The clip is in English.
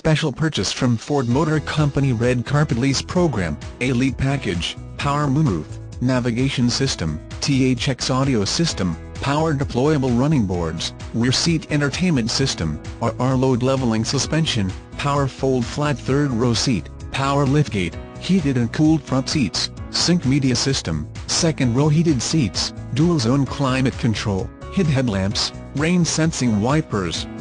special purchase from Ford Motor Company Red Carpet Lease Program, Elite Package, Power Moonroof, Navigation System, THX Audio System, Power Deployable Running Boards, Rear Seat Entertainment System, RR Load Leveling Suspension, Power Fold Flat Third Row Seat, Power Liftgate, Heated and Cooled Front Seats, Sync Media System, Second Row Heated Seats, Dual Zone Climate Control, HID Headlamps, Rain Sensing Wipers.